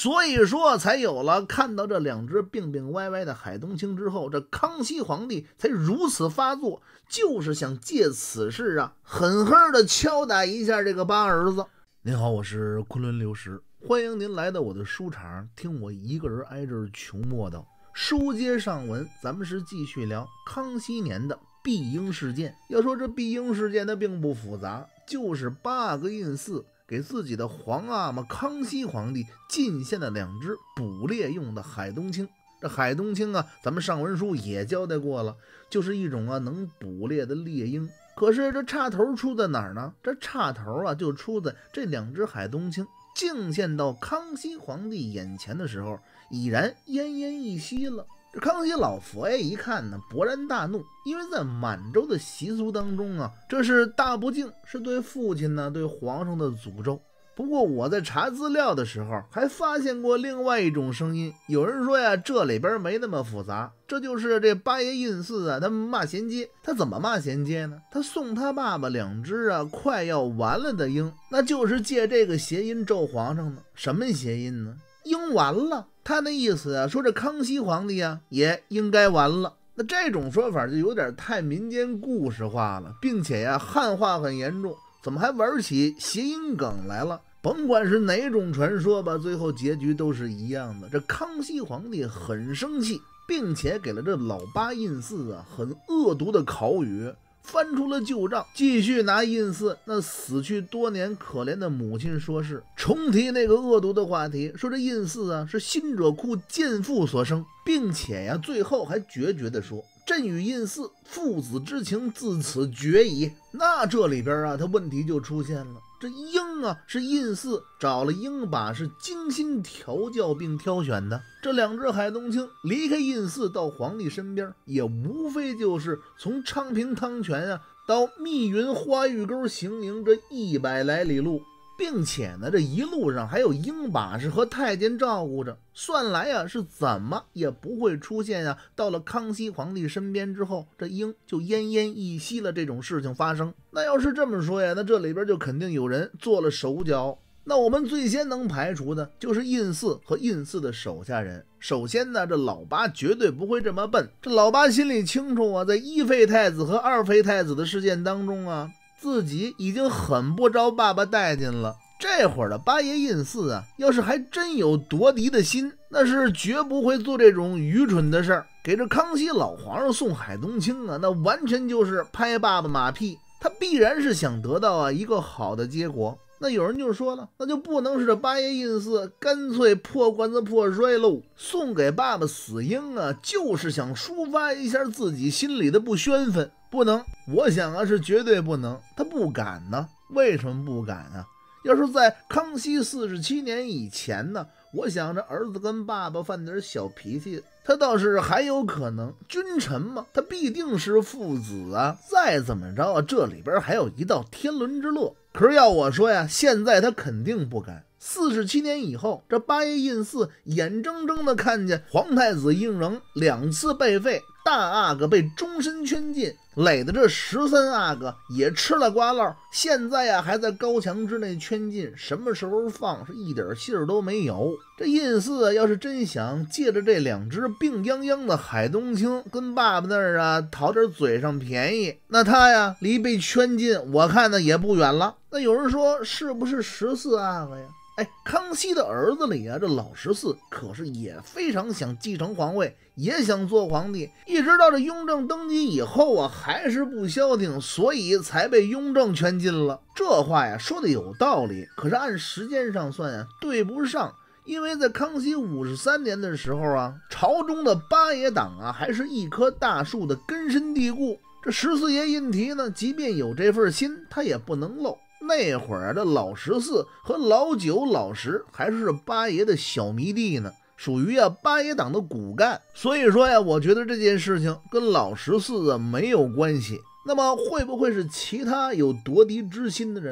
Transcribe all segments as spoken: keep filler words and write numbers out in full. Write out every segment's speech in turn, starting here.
所以说才有了看到这两只病病歪歪的海东青之后，这康熙皇帝才如此发作，就是想借此事啊狠狠的敲打一下这个八儿子。您好，我是昆仑流石，欢迎您来到我的书场，听我一个人挨着穷磨叨。书接上文，咱们是继续聊康熙年的碧英事件。要说这碧英事件它并不复杂，就是八个印寺给自己的皇阿玛康熙皇帝进献了两只捕猎用的海东青。这海东青啊，咱们上文书也交代过了，就是一种啊能捕猎的猎鹰。可是这岔头出在哪儿呢？这岔头啊就出在这两只海东青敬献到康熙皇帝眼前的时候，已然奄奄一息了。这康熙老佛爷一看呢，勃然大怒，因为在满洲的习俗当中啊，这是大不敬，是对父亲呢、对皇上的诅咒。不过我在查资料的时候还发现过另外一种声音，有人说呀，这里边没那么复杂，这就是这八爷印寺啊，他骂衔接。他怎么骂衔接呢？他送他爸爸两只啊快要完了的鹰，那就是借这个谐音咒皇上呢。什么谐音呢？鹰完了，他那意思啊，说这康熙皇帝啊也应该完了。那这种说法就有点太民间故事化了，并且呀汉化很严重，怎么还玩起谐音梗来了？甭管是哪种传说吧，最后结局都是一样的。这康熙皇帝很生气，并且给了这老八印寺啊很恶毒的考语，翻出了旧账，继续拿印寺那死去多年可怜的母亲说事，重提那个恶毒的话题，说这印寺啊是辛者库贱妇所生，并且呀最后还决绝的说，朕与印寺父子之情自此绝矣。那这里边啊他问题就出现了，这鹰啊是印寺找了鹰把是精心调教并挑选的，这两只海东青离开印寺到皇帝身边，也无非就是从昌平汤泉啊到密云花峪沟行营这一百来里路，并且呢这一路上还有鹰把式和太监照顾着，算来啊是怎么也不会出现啊到了康熙皇帝身边之后这鹰就奄奄一息了这种事情发生。那要是这么说呀，那这里边就肯定有人做了手脚。那我们最先能排除的就是印寺和印寺的手下人。首先呢，这老八绝对不会这么笨，这老八心里清楚啊，在一废太子和二废太子的事件当中啊，自己已经很不着爸爸待见了。这会儿的八爷印寺啊，要是还真有夺嫡的心，那是绝不会做这种愚蠢的事儿。给这康熙老皇上送海东青啊，那完全就是拍爸爸马屁，他必然是想得到啊一个好的结果。那有人就说了，那就不能是这八爷印寺干脆破罐子破摔喽，送给爸爸死鹰啊，就是想抒发一下自己心里的不宣愤。不能，我想啊是绝对不能，他不敢呢。为什么不敢啊？要是在康熙四十七年以前呢，我想着儿子跟爸爸犯点小脾气，他倒是还有可能。君臣嘛，他必定是父子啊，再怎么着啊，这里边还有一道天伦之乐。可是要我说呀，现在他肯定不敢。四十七年以后，这八爷印寺眼睁睁的看见皇太子胤禛两次被废，大阿哥被终身圈禁，累的这十三阿哥也吃了瓜烙，现在呀还在高墙之内圈禁，什么时候放是一点信儿都没有。这印寺啊，要是真想借着这两只病殃殃的海东青跟爸爸那儿啊讨点嘴上便宜，那他呀离被圈禁我看呢也不远了。那有人说是不是十四阿哥呀？哎，康熙的儿子里啊，这老十四可是也非常想继承皇位，也想做皇帝，一直到这雍正登基以后啊，还是不消停，所以才被雍正圈禁了。这话呀说的有道理，可是按时间上算呀，对不上。因为在康熙五十三年的时候啊，朝中的八爷党啊，还是一棵大树的根深蒂固。这十四爷胤禔呢，即便有这份心，他也不能漏。那会儿的老十四和老九、老十还是八爷的小迷弟呢，属于啊八爷党的骨干。所以说呀，我觉得这件事情跟老十四啊没有关系。那么会不会是其他有夺嫡之心的人呢？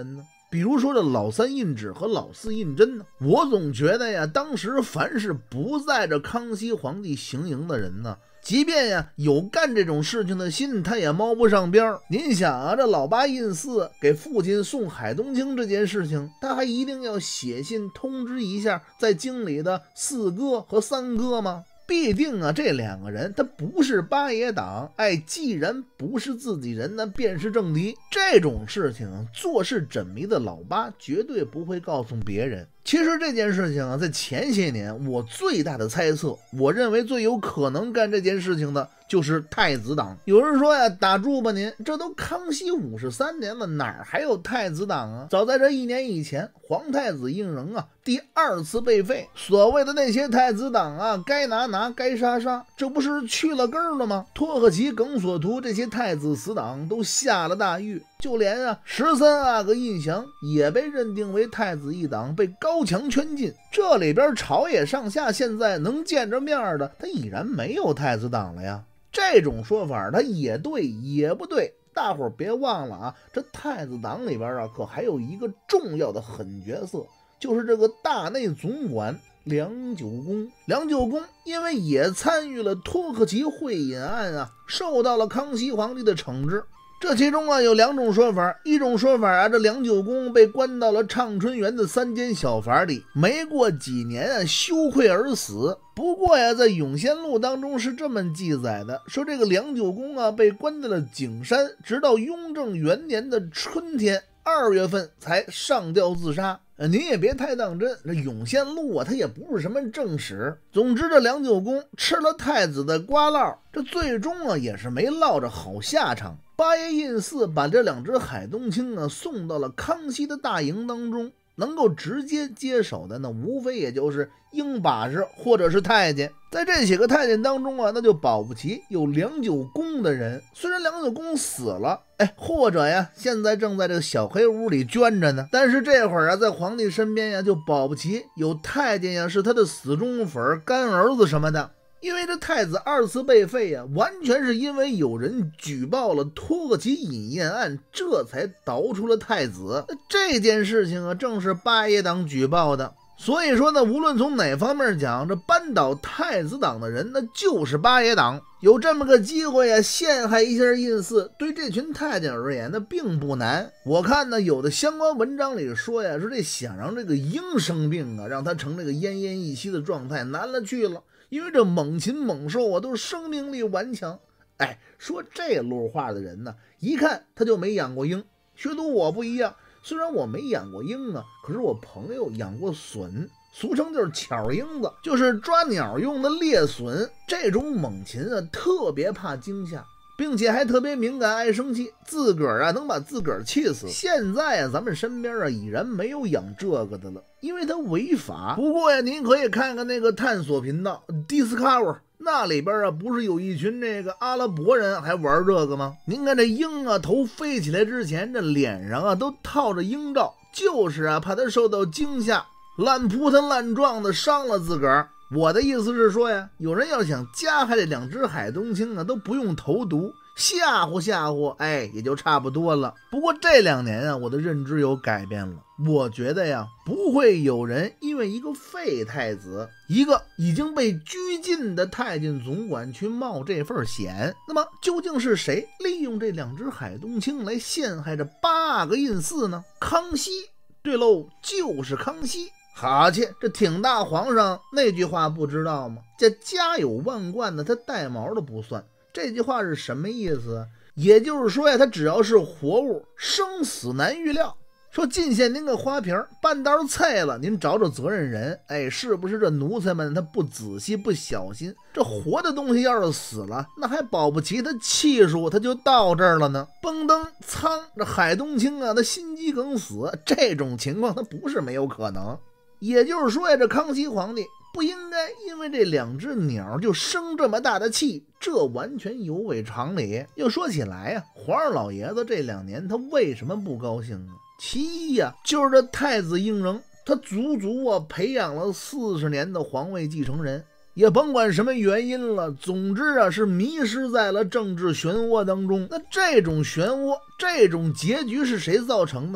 比如说这老三胤祉和老四胤禛呢。我总觉得呀，当时凡是不在这康熙皇帝行营的人呢，即便呀有干这种事情的心，他也冒不上边儿。您想啊，这老八胤四给父亲送海东青这件事情，他还一定要写信通知一下在京里的四哥和三哥吗？必定啊，这两个人他不是八爷党，哎，既然不是自己人，那便是政敌。这种事情啊，做事缜密的老八绝对不会告诉别人。其实这件事情啊，在前些年我最大的猜测，我认为最有可能干这件事情的就是太子党。有人说呀，打住吧您，这都康熙五十三年了，哪儿还有太子党啊？早在这一年以前，皇太子胤禛啊第二次被废，所谓的那些太子党啊，该拿拿该杀杀，这不是去了根儿了吗？托克奇、耿索图这些太子死党都下了大狱，就连啊十三阿哥胤祥也被认定为太子一党，被高墙圈禁。这里边朝野上下现在能见着面的，他已然没有太子党了呀。这种说法他也对也不对，大伙儿别忘了啊，这太子党里边啊可还有一个重要的狠角色，就是这个大内总管梁九公。梁九公因为也参与了托克奇会饮案啊，受到了康熙皇帝的惩治。这其中啊有两种说法，一种说法啊，这梁九公被关到了畅春园的三间小房里，没过几年啊羞愧而死。不过呀，在永仙录当中是这么记载的，说这个梁九公啊被关在了景山，直到雍正元年的春天二月份才上吊自杀。呃，您也别太当真，这永仙录啊，它也不是什么正史。总之，这梁九公吃了太子的瓜烙，这最终啊也是没落着好下场。八爷胤四把这两只海东青啊送到了康熙的大营当中，能够直接接手的那无非也就是英把式或者是太监。在这几个太监当中啊，那就保不齐有梁九公的人。虽然梁九公死了，哎，或者呀现在正在这个小黑屋里捐着呢，但是这会儿啊在皇帝身边呀就保不齐有太监呀是他的死忠粉、干儿子什么的。因为这太子二次被废呀、啊，完全是因为有人举报了托克奇饮宴案，这才导出了太子。这件事情啊，正是八爷党举报的。所以说呢，无论从哪方面讲，这扳倒太子党的人，那就是八爷党。有这么个机会啊，陷害一下胤四，对这群太监而言，那并不难。我看呢，有的相关文章里说呀，说这想让这个鹰生病啊，让他成这个奄奄一息的状态，难了去了。因为这猛禽猛兽啊，都是生命力顽强。哎，说这路话的人呢，一看他就没养过鹰。学徒我不一样，虽然我没养过鹰啊，可是我朋友养过隼，俗称就是巧鹰子，就是抓鸟用的猎隼。这种猛禽啊，特别怕惊吓，并且还特别敏感爱生气，自个儿啊能把自个儿气死。现在啊咱们身边啊已然没有养这个的了，因为它违法。不过呀，您可以看看那个探索频道 Discover， 那里边啊不是有一群那个阿拉伯人还玩这个吗？您看这鹰啊头飞起来之前，这脸上啊都套着鹰罩，就是啊怕它受到惊吓，烂扑腾烂撞的伤了自个儿。我的意思是说呀，有人要想加害这两只海东青啊，都不用投毒，吓唬吓唬，哎，也就差不多了。不过这两年啊，我的认知有改变了，我觉得呀，不会有人因为一个废太子，一个已经被拘禁的太监总管去冒这份险。那么究竟是谁利用这两只海东青来陷害着八个胤四呢？康熙，对喽，就是康熙。好去，这挺大皇上那句话不知道吗？这家有万贯的，他带毛的不算。这句话是什么意思？也就是说呀，他只要是活物，生死难预料。说进献您个花瓶，半道菜了，您找找责任人。哎，是不是这奴才们他不仔细不小心？这活的东西要是死了，那还保不齐他气数他就到这儿了呢。蹦登苍，这海东青啊，他心肌梗死，这种情况他不是没有可能。也就是说呀，这康熙皇帝不应该因为这两只鸟就生这么大的气，这完全有违常理。又说起来呀，皇上老爷子这两年他为什么不高兴啊？其一呀，就是这太子胤禛，他足足啊培养了四十年的皇位继承人，也甭管什么原因了，总之啊是迷失在了政治漩涡当中。那这种漩涡，这种结局是谁造成的呢？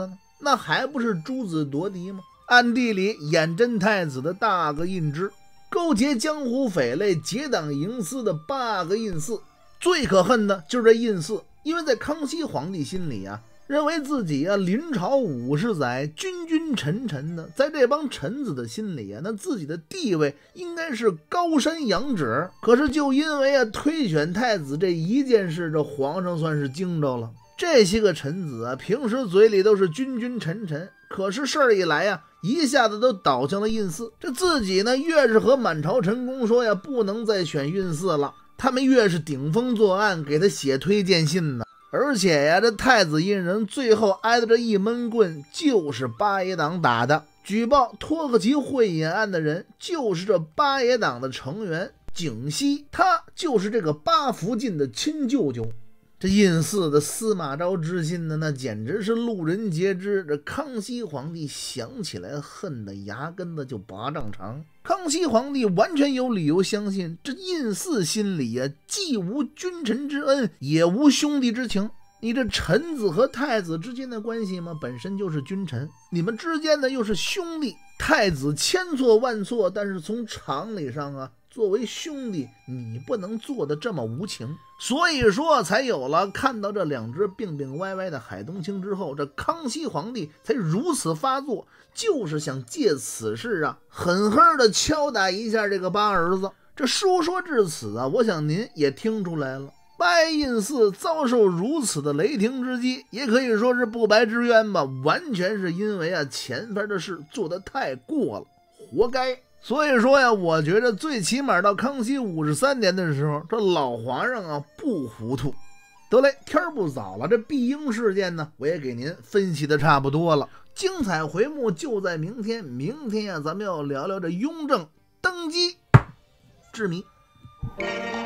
那还不是诸子夺嫡吗？暗地里眼真太子的大个印支，勾结江湖匪类，结党营私的八个印四。最可恨的就是这印四，因为在康熙皇帝心里啊，认为自己啊临朝五十载，君君臣臣的，在这帮臣子的心里啊，那自己的地位应该是高山仰止。可是就因为啊推选太子这一件事，这皇上算是惊着了。这些个臣子啊，平时嘴里都是君君臣臣，可是事儿一来呀、啊，一下子都倒向了印四。这自己呢，越是和满朝臣工说呀，不能再选印四了，他们越是顶风作案，给他写推荐信呢。而且呀，这太子胤仁最后挨的这一闷棍，就是八爷党打的。举报托克奇会饮案的人，就是这八爷党的成员景熙，他就是这个八福晋的亲舅舅。这印四的司马昭之心呢，那简直是路人皆知。这康熙皇帝想起来恨得牙根子就拔丈长。康熙皇帝完全有理由相信，这印四心里啊，既无君臣之恩，也无兄弟之情。你这臣子和太子之间的关系嘛，本身就是君臣，你们之间呢又是兄弟。太子千错万错，但是从常理上啊，作为兄弟，你不能做的这么无情。所以说才有了看到这两只病病歪歪的海东青之后，这康熙皇帝才如此发作，就是想借此事啊，狠狠的敲打一下这个八儿子。这书说至此啊，我想您也听出来了，八爷印四遭受如此的雷霆之击，也可以说是不白之冤吧，完全是因为啊前边的事做得太过了，活该。所以说呀，我觉得最起码到康熙五十三年的时候，这老皇上啊不糊涂。得嘞，天不早了，这碧英事件呢，我也给您分析的差不多了。精彩回目就在明天，明天呀，咱们要聊聊这雍正登基之谜。